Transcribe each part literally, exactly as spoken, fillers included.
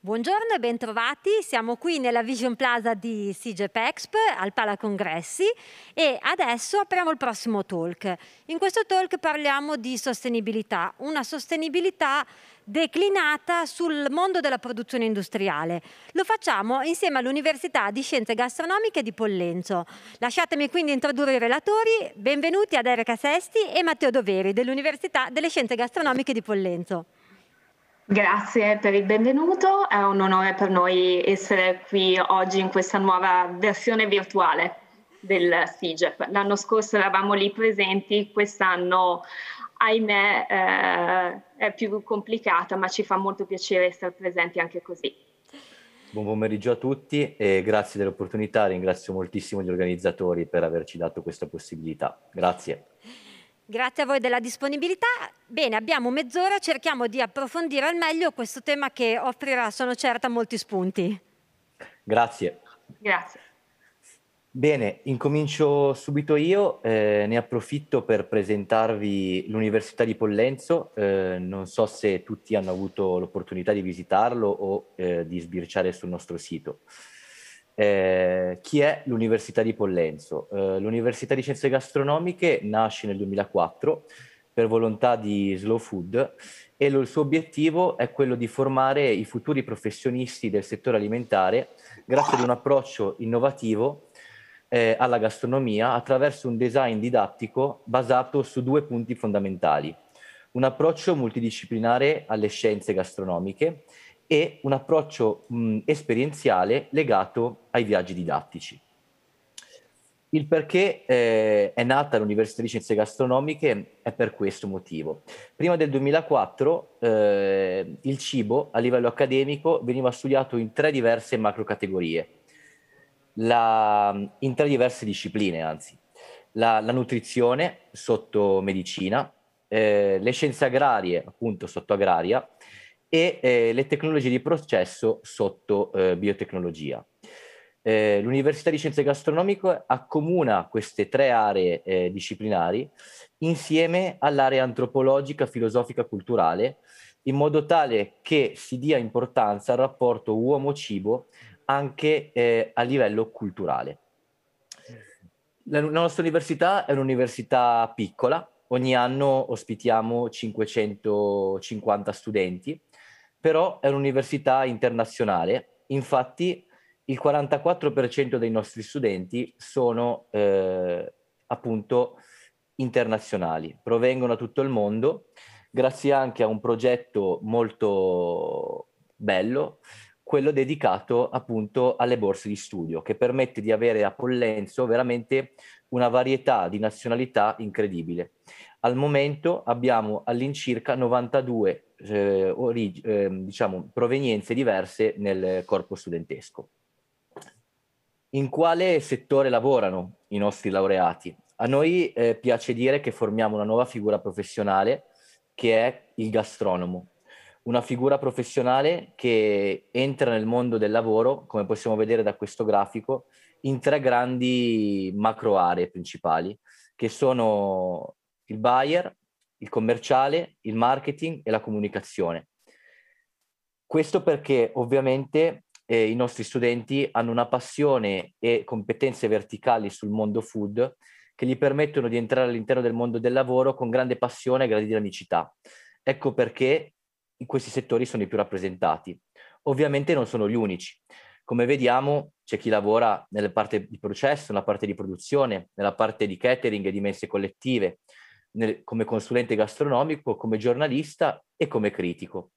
Buongiorno e bentrovati, siamo qui nella Vision Plaza di SIGEP Exp al Pala Congressi e adesso apriamo il prossimo talk. In questo talk parliamo di sostenibilità, una sostenibilità declinata sul mondo della produzione industriale. Lo facciamo insieme all'Università di Scienze Gastronomiche di Pollenzo. Lasciatemi quindi introdurre i relatori. Benvenuti ad Erika Sesti e Matteo Doveri dell'Università delle Scienze Gastronomiche di Pollenzo. Grazie per il benvenuto, è un onore per noi essere qui oggi in questa nuova versione virtuale del SIGEP. L'anno scorso eravamo lì presenti, quest'anno ahimè eh, è più complicata, ma ci fa molto piacere essere presenti anche così. Buon pomeriggio a tutti e grazie dell'opportunità, ringrazio moltissimo gli organizzatori per averci dato questa possibilità. Grazie. Grazie a voi della disponibilità. Bene, abbiamo mezz'ora, cerchiamo di approfondire al meglio questo tema che offrirà, sono certa, molti spunti. Grazie. Grazie. Bene, incomincio subito io, eh, ne approfitto per presentarvi l'Università di Pollenzo, eh, non so se tutti hanno avuto l'opportunità di visitarlo o eh, di sbirciare sul nostro sito. Eh, chi è l'Università di Pollenzo? Eh, L'Università di Scienze Gastronomiche nasce nel duemilaquattro per volontà di Slow Food e lo, il suo obiettivo è quello di formare i futuri professionisti del settore alimentare grazie ad un approccio innovativo eh, alla gastronomia attraverso un design didattico basato su due punti fondamentali: un approccio multidisciplinare alle scienze gastronomiche e un approccio mh, esperienziale legato ai viaggi didattici. Il perché eh, è nata l'Università di Scienze Gastronomiche è per questo motivo. Prima del duemilaquattro eh, il cibo a livello accademico veniva studiato in tre diverse macrocategorie, la, in tre diverse discipline anzi. La, la nutrizione sotto medicina, eh, le scienze agrarie appunto sotto agraria, e eh, le tecnologie di processo sotto eh, biotecnologia. Eh, L'Università di Scienze Gastronomiche accomuna queste tre aree eh, disciplinari insieme all'area antropologica, filosofica, culturale, in modo tale che si dia importanza al rapporto uomo-cibo anche eh, a livello culturale. La, la nostra università è un'università piccola, ogni anno ospitiamo cinquecentocinquanta studenti, però è un'università internazionale, infatti il quarantaquattro per cento dei nostri studenti sono eh, appunto internazionali, provengono da tutto il mondo, grazie anche a un progetto molto bello, quello dedicato appunto alle borse di studio, che permette di avere a Pollenzo veramente una varietà di nazionalità incredibile. Al momento abbiamo all'incirca novantadue eh, orig- eh, diciamo, provenienze diverse nel corpo studentesco. In quale settore lavorano i nostri laureati? A noi eh, piace dire che formiamo una nuova figura professionale che è il gastronomo. Una figura professionale che entra nel mondo del lavoro, come possiamo vedere da questo grafico, in tre grandi macro aree principali, che sono il buyer, il commerciale, il marketing e la comunicazione. Questo perché ovviamente eh, i nostri studenti hanno una passione e competenze verticali sul mondo food che gli permettono di entrare all'interno del mondo del lavoro con grande passione e grande dinamicità. Ecco perché in questi settori sono i più rappresentati. Ovviamente non sono gli unici. Come vediamo c'è chi lavora nella parte di processo, nella parte di produzione, nella parte di catering e di mense collettive, nel, come consulente gastronomico, come giornalista e come critico.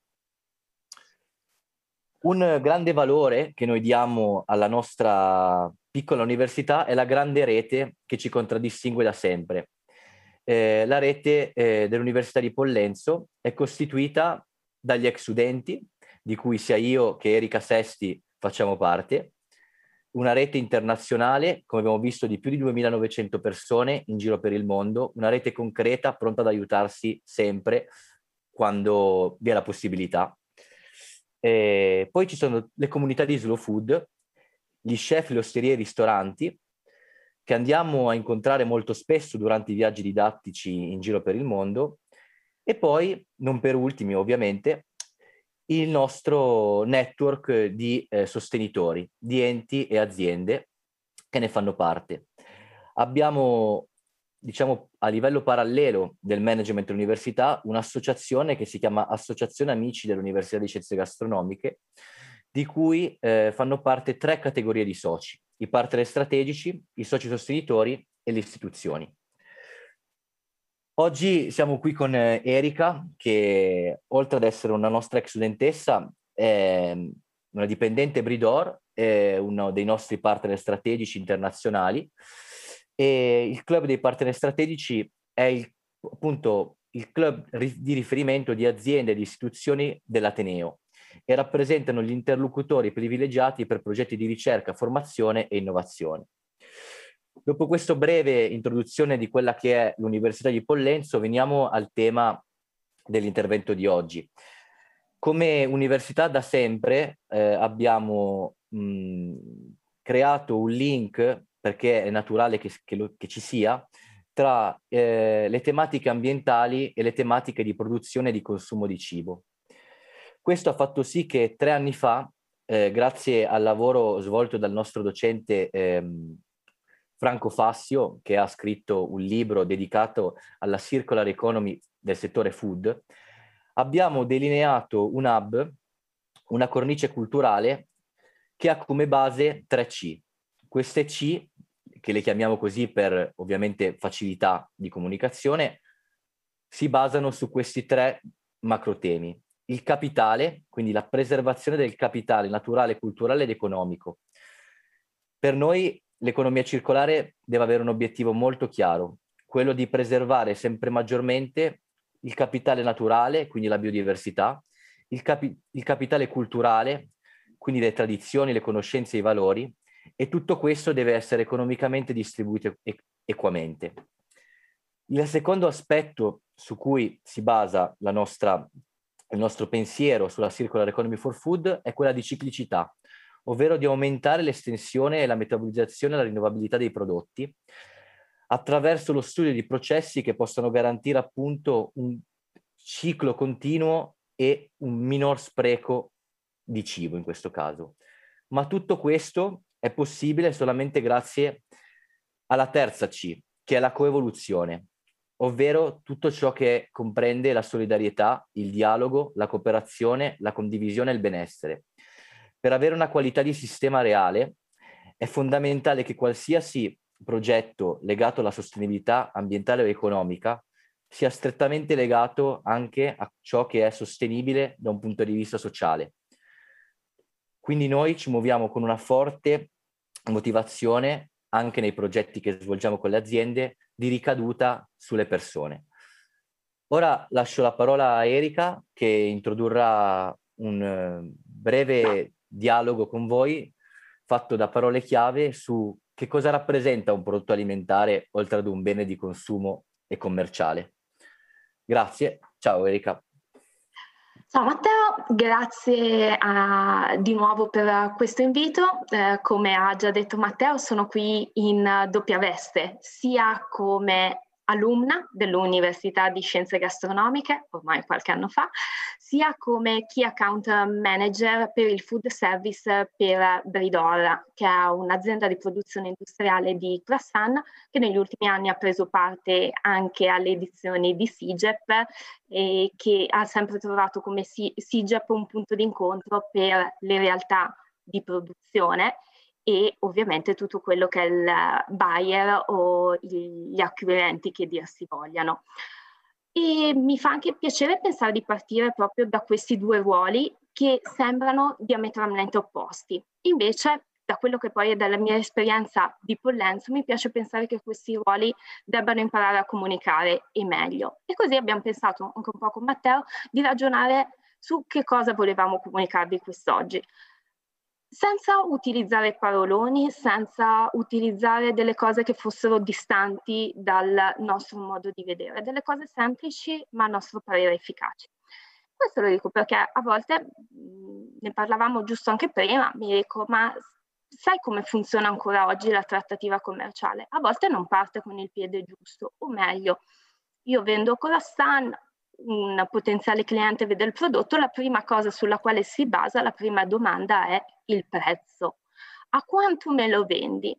Un grande valore che noi diamo alla nostra piccola università è la grande rete che ci contraddistingue da sempre. Eh, la rete eh, dell'Università di Pollenzo è costituita dagli ex studenti, di cui sia io che Erika Sesti facciamo parte, una rete internazionale, come abbiamo visto, di più di duemilanovecento persone in giro per il mondo, una rete concreta, pronta ad aiutarsi sempre quando vi è la possibilità. E poi ci sono le comunità di slow food, gli chef, le osterie e i ristoranti, che andiamo a incontrare molto spesso durante i viaggi didattici in giro per il mondo. E poi, non per ultimi ovviamente, il nostro network di eh, sostenitori, di enti e aziende che ne fanno parte. Abbiamo, diciamo, a livello parallelo del management dell'università, un'associazione che si chiama Associazione Amici dell'Università di Scienze Gastronomiche, di cui eh, fanno parte tre categorie di soci: i partner strategici, i soci sostenitori e le istituzioni. Oggi siamo qui con eh, Erika, che oltre ad essere una nostra ex studentessa, è una dipendente Bridor, è uno dei nostri partner strategici internazionali, e il club dei partner strategici è il, appunto il club di riferimento di aziende e di istituzioni dell'Ateneo e rappresentano gli interlocutori privilegiati per progetti di ricerca, formazione e innovazione. Dopo questa breve introduzione di quella che è l'Università di Pollenzo, veniamo al tema dell'intervento di oggi. Come università da sempre eh, abbiamo mh, creato un link, perché è naturale che, che, lo, che ci sia, tra eh, le tematiche ambientali e le tematiche di produzione e di consumo di cibo. Questo ha fatto sì che tre anni fa, eh, grazie al lavoro svolto dal nostro docente ehm, Franco Fassio, che ha scritto un libro dedicato alla circular economy del settore food, abbiamo delineato un hub, una cornice culturale che ha come base tre C. Queste C, che le chiamiamo così per ovviamente facilità di comunicazione, si basano su questi tre macro temi. Il capitale, quindi la preservazione del capitale naturale, culturale ed economico. Per noi l'economia circolare deve avere un obiettivo molto chiaro, quello di preservare sempre maggiormente il capitale naturale, quindi la biodiversità, il, capi- il capitale culturale, quindi le tradizioni, le conoscenze e i valori, e tutto questo deve essere economicamente distribuito e- equamente. Il secondo aspetto su cui si basa la nostra, il nostro pensiero sulla Circular Economy for Food è quella di ciclicità, ovvero di aumentare l'estensione e la metabolizzazione e la rinnovabilità dei prodotti attraverso lo studio di processi che possano garantire appunto un ciclo continuo e un minor spreco di cibo in questo caso. Ma tutto questo è possibile solamente grazie alla terza C, che è la coevoluzione, ovvero tutto ciò che comprende la solidarietà, il dialogo, la cooperazione, la condivisione e il benessere. Per avere una qualità di sistema reale è fondamentale che qualsiasi progetto legato alla sostenibilità ambientale o economica sia strettamente legato anche a ciò che è sostenibile da un punto di vista sociale. Quindi noi ci muoviamo con una forte motivazione anche nei progetti che svolgiamo con le aziende di ricaduta sulle persone. Ora lascio la parola a Erika, che introdurrà un breve dialogo con voi fatto da parole chiave su che cosa rappresenta un prodotto alimentare oltre ad un bene di consumo e commerciale. Grazie, ciao Erika. Ciao Matteo, grazie a, di nuovo per questo invito. Eh, come ha già detto Matteo, sono qui in doppia veste, sia come alumna dell'Università di Scienze Gastronomiche, ormai qualche anno fa, sia come Key Account Manager per il Food Service per Bridor, che è un'azienda di produzione industriale di croissant che negli ultimi anni ha preso parte anche alle edizioni di SIGEP e che ha sempre trovato come SIGEP un punto d'incontro per le realtà di produzione e ovviamente tutto quello che è il buyer o gli acquirenti che dir si vogliano. E mi fa anche piacere pensare di partire proprio da questi due ruoli che sembrano diametralmente opposti. Invece, da quello che poi è dalla mia esperienza di Pollenzo, mi piace pensare che questi ruoli debbano imparare a comunicare e meglio. E così abbiamo pensato anche un po' con Matteo di ragionare su che cosa volevamo comunicarvi quest'oggi. Senza utilizzare paroloni, senza utilizzare delle cose che fossero distanti dal nostro modo di vedere, delle cose semplici ma a nostro parere efficaci. Questo lo dico perché a volte, ne parlavamo giusto anche prima, mi dico ma sai come funziona ancora oggi la trattativa commerciale? A volte non parte con il piede giusto, o meglio, io vendo croissant, un potenziale cliente vede il prodotto, la prima cosa sulla quale si basa, la prima domanda è il prezzo. A quanto me lo vendi?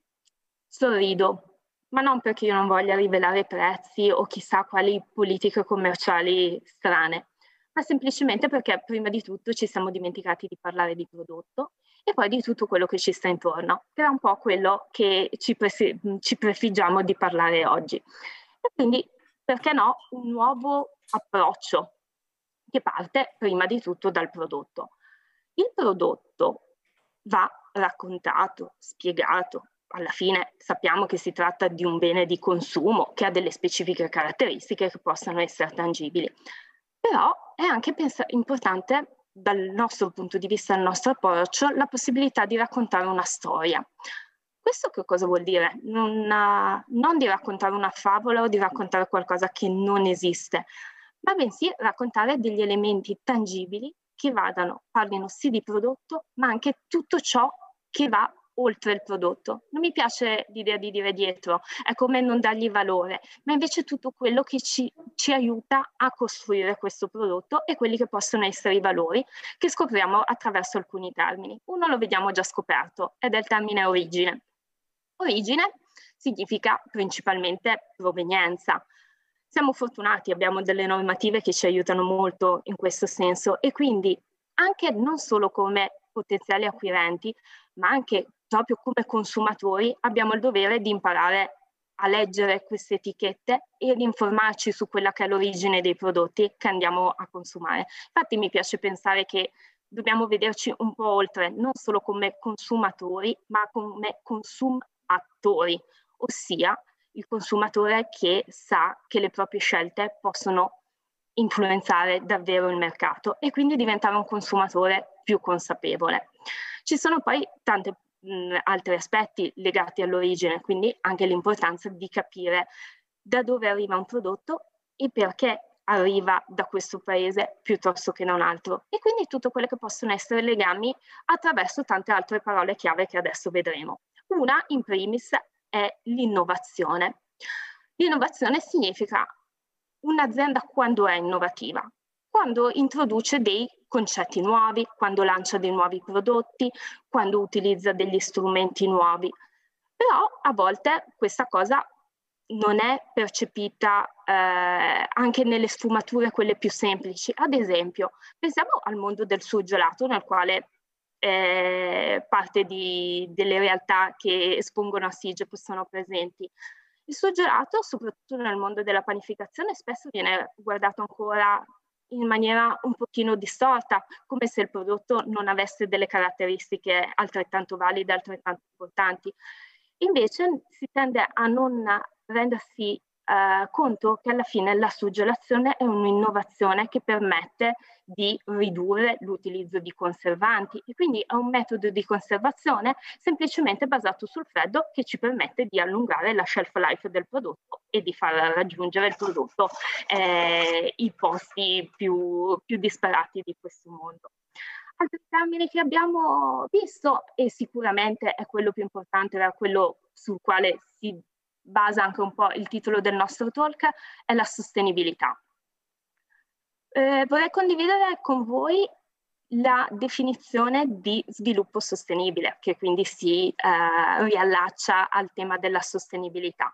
Sorrido, ma non perché io non voglia rivelare prezzi o chissà quali politiche commerciali strane, ma semplicemente perché prima di tutto ci siamo dimenticati di parlare di prodotto e poi di tutto quello che ci sta intorno, che è un po' quello che ci, pre- ci prefiggiamo di parlare oggi. E quindi, perché no, un nuovo approccio che parte prima di tutto dal prodotto. Il prodotto va raccontato, spiegato. Alla fine sappiamo che si tratta di un bene di consumo che ha delle specifiche caratteristiche che possano essere tangibili. Però è anche importante dal nostro punto di vista, dal nostro approccio, la possibilità di raccontare una storia. Questo che cosa vuol dire? Non, non di raccontare una favola o di raccontare qualcosa che non esiste, ma bensì raccontare degli elementi tangibili che vadano, parlino sì di prodotto, ma anche tutto ciò che va oltre il prodotto. Non mi piace l'idea di dire dietro, è come non dargli valore, ma invece tutto quello che ci, ci aiuta a costruire questo prodotto e quelli che possono essere i valori che scopriamo attraverso alcuni termini. Uno lo vediamo già scoperto ed è il termine origine. Origine significa principalmente provenienza. Siamo fortunati, abbiamo delle normative che ci aiutano molto in questo senso e quindi anche non solo come potenziali acquirenti, ma anche proprio come consumatori abbiamo il dovere di imparare a leggere queste etichette e di informarci su quella che è l'origine dei prodotti che andiamo a consumare. Infatti mi piace pensare che dobbiamo vederci un po' oltre, non solo come consumatori, ma come consumatori, ossia il consumatore che sa che le proprie scelte possono influenzare davvero il mercato e quindi diventare un consumatore più consapevole. Ci sono poi tanti altri aspetti legati all'origine, quindi anche l'importanza di capire da dove arriva un prodotto e perché arriva da questo paese piuttosto che da un altro. E quindi tutto quello che possono essere legami attraverso tante altre parole chiave che adesso vedremo. Una, in primis, è l'innovazione. L'innovazione significa un'azienda quando è innovativa, quando introduce dei concetti nuovi, quando lancia dei nuovi prodotti, quando utilizza degli strumenti nuovi. Però a volte questa cosa non è percepita eh, anche nelle sfumature quelle più semplici. Ad esempio, pensiamo al mondo del surgelato, nel quale eh, parte di, delle realtà che espongono a SIGEP sono presenti. Il surgelato, soprattutto nel mondo della panificazione, spesso viene guardato ancora in maniera un pochino distorta, come se il prodotto non avesse delle caratteristiche altrettanto valide, altrettanto importanti. Invece si tende a non rendersi eh, conto che alla fine la surgelazione è un'innovazione che permette di ridurre l'utilizzo di conservanti e quindi è un metodo di conservazione semplicemente basato sul freddo che ci permette di allungare la shelf life del prodotto e di far raggiungere il prodotto eh, i posti più, più disperati di questo mondo. Altri termini che abbiamo visto, e sicuramente è quello più importante, era quello sul quale si basa anche un po' il titolo del nostro talk, è la sostenibilità. Eh, vorrei condividere con voi la definizione di sviluppo sostenibile, che quindi si eh, riallaccia al tema della sostenibilità.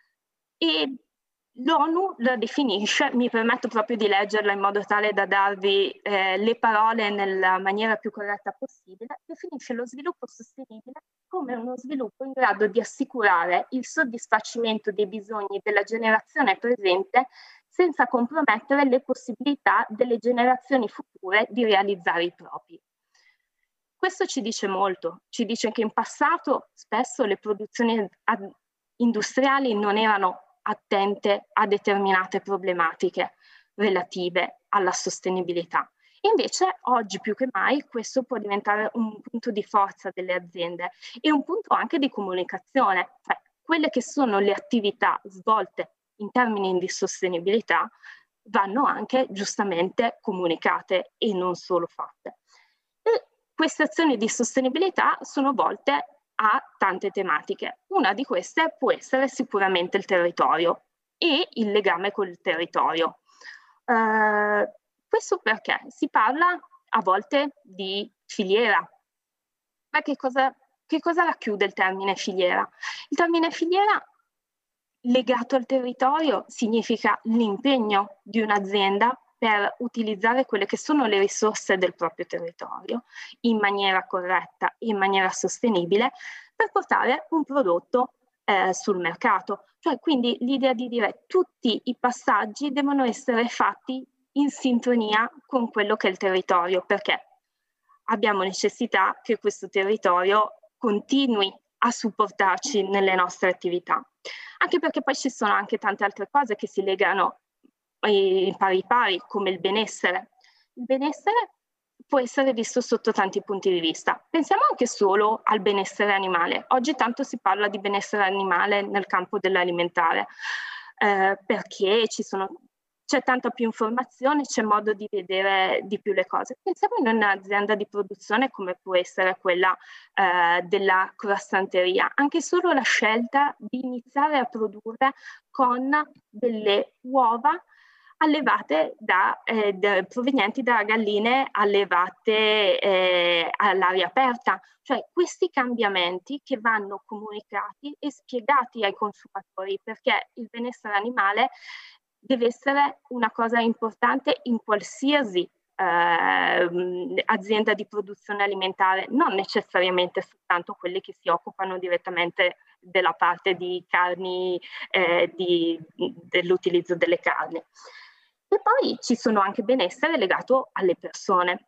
E l'ONU la definisce, mi permetto proprio di leggerla in modo tale da darvi eh, le parole nella maniera più corretta possibile, definisce lo sviluppo sostenibile come uno sviluppo in grado di assicurare il soddisfacimento dei bisogni della generazione presente senza compromettere le possibilità delle generazioni future di realizzare i propri. Questo ci dice molto, ci dice che in passato spesso le produzioni industriali non erano attente a determinate problematiche relative alla sostenibilità. Invece oggi più che mai questo può diventare un punto di forza delle aziende e un punto anche di comunicazione, cioè quelle che sono le attività svolte in termini di sostenibilità vanno anche giustamente comunicate e non solo fatte. E queste azioni di sostenibilità sono volte a tante tematiche. Una di queste può essere sicuramente il territorio e il legame col territorio. Eh, questo perché si parla a volte di filiera. Ma che cosa, che cosa racchiude il termine filiera? Il termine filiera legato al territorio significa l'impegno di un'azienda per utilizzare quelle che sono le risorse del proprio territorio in maniera corretta e in maniera sostenibile per portare un prodotto eh, sul mercato. Cioè, quindi l'idea di dire tutti i passaggi devono essere fatti in sintonia con quello che è il territorio, perché abbiamo necessità che questo territorio continui a supportarci nelle nostre attività. Anche perché poi ci sono anche tante altre cose che si legano in pari pari, come il benessere. Il benessere può essere visto sotto tanti punti di vista. Pensiamo anche solo al benessere animale. Oggi tanto si parla di benessere animale nel campo dell'alimentare, eh, perché ci sono, c'è tanta più informazione, c'è modo di vedere di più le cose. Pensiamo in un'azienda di produzione come può essere quella eh, della croissanteria. Anche solo la scelta di iniziare a produrre con delle uova allevate da, eh, da, provenienti da galline allevate eh, all'aria aperta. Cioè questi cambiamenti che vanno comunicati e spiegati ai consumatori, perché il benessere animale deve essere una cosa importante in qualsiasi eh, azienda di produzione alimentare, non necessariamente soltanto quelle che si occupano direttamente della parte di carni, eh, di, dell'utilizzo delle carni. E poi ci sono anche benessere legato alle persone.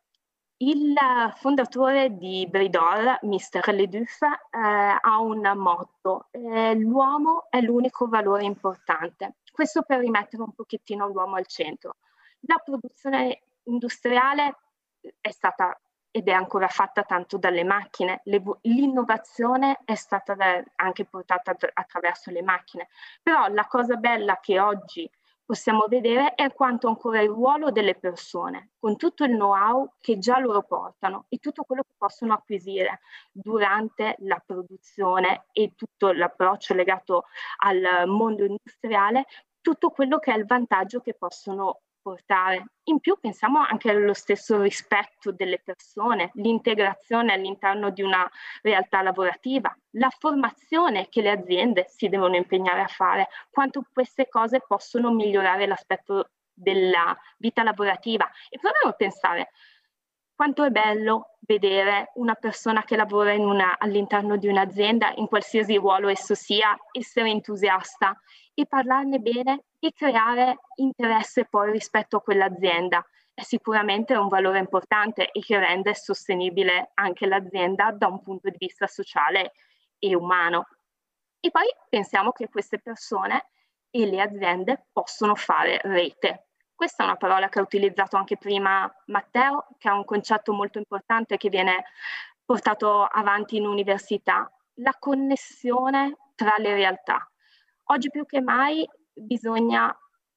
Il fondatore di Bridor, mister Leduc, eh, ha un motto: eh, l'uomo è l'unico valore importante. Questo per rimettere un pochettino l'uomo al centro. La produzione industriale è stata ed è ancora fatta tanto dalle macchine, l'innovazione è stata anche portata attraverso le macchine, però la cosa bella che oggi possiamo vedere è quanto ancora il ruolo delle persone, con tutto il know-how che già loro portano e tutto quello che possono acquisire durante la produzione e tutto l'approccio legato al mondo industriale, tutto quello che è il vantaggio che possono portare. In più pensiamo anche allo stesso rispetto delle persone, l'integrazione all'interno di una realtà lavorativa, la formazione che le aziende si devono impegnare a fare, quanto queste cose possono migliorare l'aspetto della vita lavorativa. E proviamo a pensare quanto è bello vedere una persona che lavora in una, all'interno di un'azienda, in qualsiasi ruolo esso sia, essere entusiasta e parlarne bene e creare interesse poi rispetto a quell'azienda. È sicuramente un valore importante e che rende sostenibile anche l'azienda da un punto di vista sociale e umano. E poi pensiamo che queste persone e le aziende possono fare rete. Questa è una parola che ha utilizzato anche prima Matteo, che è un concetto molto importante che viene portato avanti in università, la connessione tra le realtà. Oggi più che mai bisogna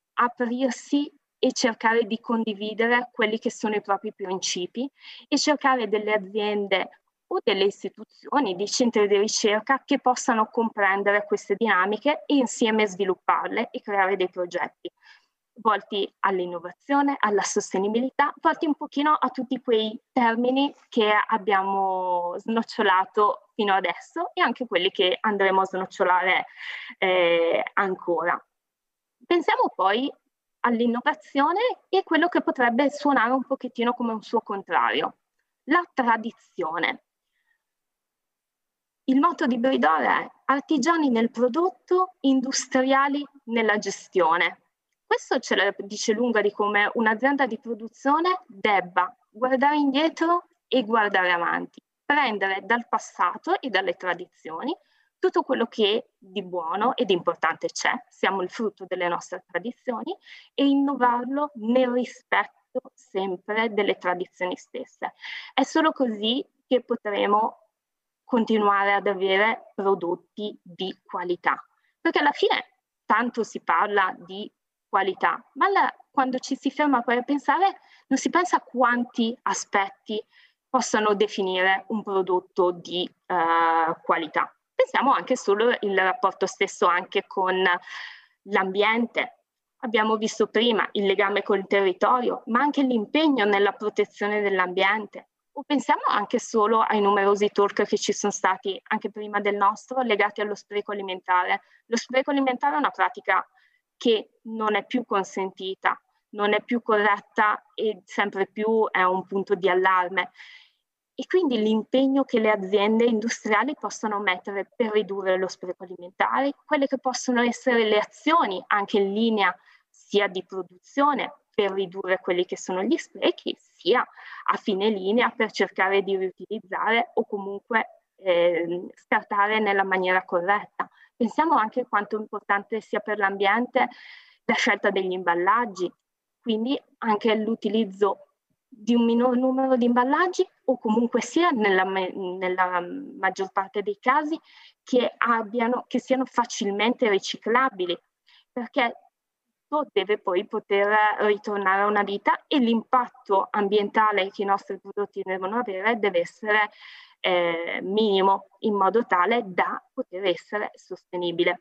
aprirsi e cercare di condividere quelli che sono i propri principi e cercare delle aziende o delle istituzioni, dei centri di ricerca che possano comprendere queste dinamiche e insieme svilupparle e creare dei progetti volti all'innovazione, alla sostenibilità, volti un pochino a tutti quei termini che abbiamo snocciolato fino adesso e anche quelli che andremo a snocciolare eh, ancora. Pensiamo poi all'innovazione e quello che potrebbe suonare un pochettino come un suo contrario, la tradizione. Il motto di Bridor è artigiani nel prodotto, industriali nella gestione. Questo ce la dice lunga di come un'azienda di produzione debba guardare indietro e guardare avanti, prendere dal passato e dalle tradizioni tutto quello che di buono e di importante c'è, siamo il frutto delle nostre tradizioni, e innovarlo nel rispetto sempre delle tradizioni stesse. È solo così che potremo continuare ad avere prodotti di qualità, perché alla fine tanto si parla di qualità, ma la, quando ci si ferma poi a pensare, non si pensa a quanti aspetti possano definire un prodotto di uh, qualità. Pensiamo anche solo al rapporto stesso anche con l'ambiente. Abbiamo visto prima il legame col territorio, ma anche l'impegno nella protezione dell'ambiente. O pensiamo anche solo ai numerosi talk che ci sono stati anche prima del nostro legati allo spreco alimentare. Lo spreco alimentare è una pratica che non è più consentita, non è più corretta e sempre più è un punto di allarme. E quindi l'impegno che le aziende industriali possono mettere per ridurre lo spreco alimentare, quelle che possono essere le azioni anche in linea sia di produzione per ridurre quelli che sono gli sprechi, sia a fine linea per cercare di riutilizzare o comunque eh, scartare nella maniera corretta. Pensiamo anche quanto importante sia per l'ambiente la scelta degli imballaggi, quindi anche l'utilizzo di un minor numero di imballaggi o comunque sia nella, nella maggior parte dei casi che, abbiano, che siano facilmente riciclabili, perché tutto deve poi poter ritornare a una vita e l'impatto ambientale che i nostri prodotti devono avere deve essere eh, minimo in modo tale da poter essere sostenibile.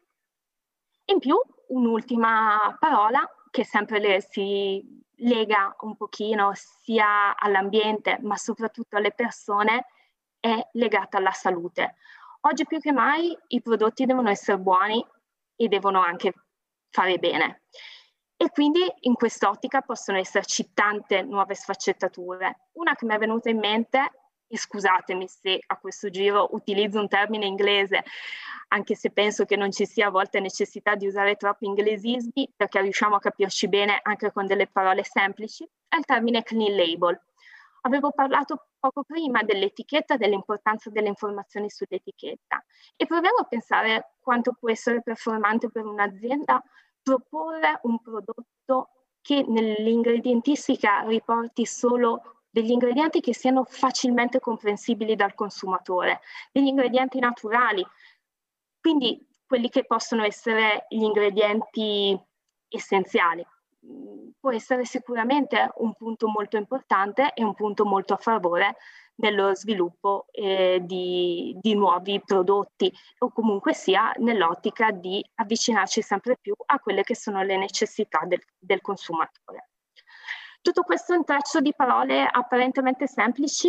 In più, un'ultima parola che sempre le, si lega un pochino sia all'ambiente ma soprattutto alle persone è legata alla salute. Oggi più che mai i prodotti devono essere buoni e devono anche fare bene. E quindi in quest'ottica possono esserci tante nuove sfaccettature. Una che mi è venuta in mente, e scusatemi se a questo giro utilizzo un termine inglese, anche se penso che non ci sia a volte necessità di usare troppi inglesismi, perché riusciamo a capirci bene anche con delle parole semplici, è il termine clean label. Avevo parlato poco prima dell'etichetta, dell'importanza delle informazioni sull'etichetta e proviamo a pensare quanto può essere performante per un'azienda proporre un prodotto che nell'ingredientistica riporti solo degli ingredienti che siano facilmente comprensibili dal consumatore, degli ingredienti naturali, quindi quelli che possono essere gli ingredienti essenziali. Può essere sicuramente un punto molto importante e un punto molto a favore dello sviluppo eh, di, di nuovi prodotti o comunque sia nell'ottica di avvicinarci sempre più a quelle che sono le necessità del, del consumatore. Tutto questo intreccio di parole apparentemente semplici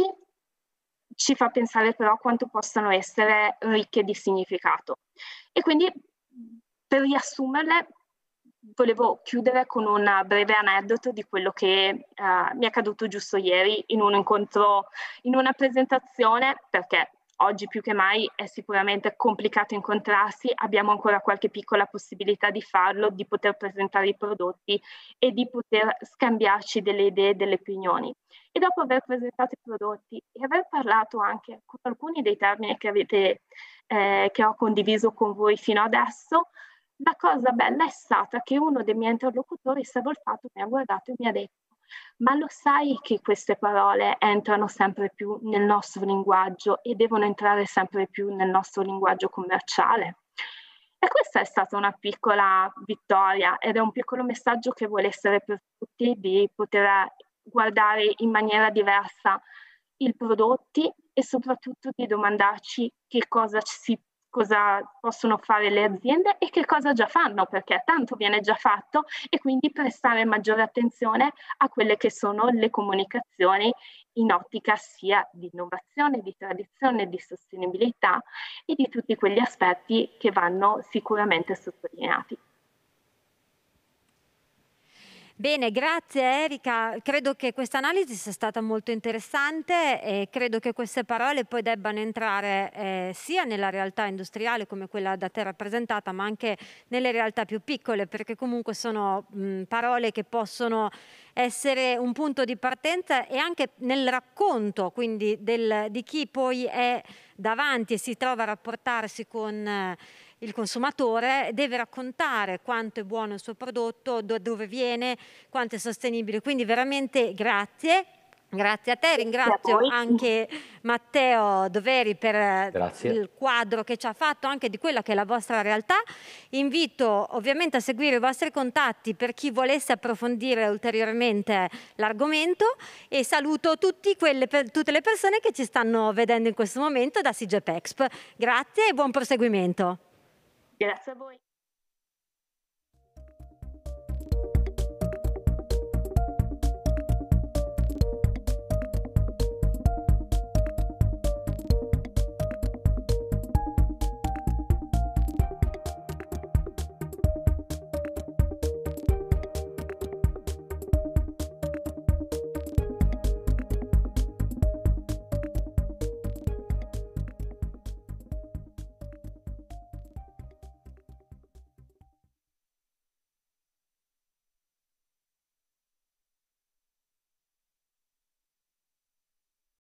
ci fa pensare però quanto possano essere ricche di significato. E quindi per riassumerle volevo chiudere con un breve aneddoto di quello che uh, mi è accaduto giusto ieri in un incontro, in una presentazione, perché oggi più che mai è sicuramente complicato incontrarsi, abbiamo ancora qualche piccola possibilità di farlo, di poter presentare i prodotti e di poter scambiarci delle idee, delle opinioni. E dopo aver presentato i prodotti e aver parlato anche con alcuni dei termini che, avete, eh, che ho condiviso con voi fino adesso, la cosa bella è stata che uno dei miei interlocutori si è voltato, mi ha guardato e mi ha detto: ma lo sai che queste parole entrano sempre più nel nostro linguaggio e devono entrare sempre più nel nostro linguaggio commerciale? E questa è stata una piccola vittoria ed è un piccolo messaggio che vuole essere per tutti, di poter guardare in maniera diversa i prodotti e soprattutto di domandarci che cosa si cosa possono fare le aziende e che cosa già fanno, perché tanto viene già fatto, e quindi prestare maggiore attenzione a quelle che sono le comunicazioni in ottica sia di innovazione, di tradizione, di sostenibilità e di tutti quegli aspetti che vanno sicuramente sottolineati. Bene, grazie Erika. Credo che questa analisi sia stata molto interessante e credo che queste parole poi debbano entrare eh, sia nella realtà industriale come quella da te rappresentata, ma anche nelle realtà più piccole, perché comunque sono mh, parole che possono essere un punto di partenza e anche nel racconto, quindi del, di chi poi è davanti e si trova a rapportarsi con eh, il consumatore, deve raccontare quanto è buono il suo prodotto, da dove viene, quanto è sostenibile. Quindi veramente grazie. Grazie a te, ringrazio a anche Matteo Doveri per Grazie. il quadro che ci ha fatto anche di quella che è la vostra realtà. Invito ovviamente a seguire i vostri contatti per chi volesse approfondire ulteriormente l'argomento e saluto tutti quelle, tutte le persone che ci stanno vedendo in questo momento da SIGEP Expo. Grazie e buon proseguimento. Grazie a voi.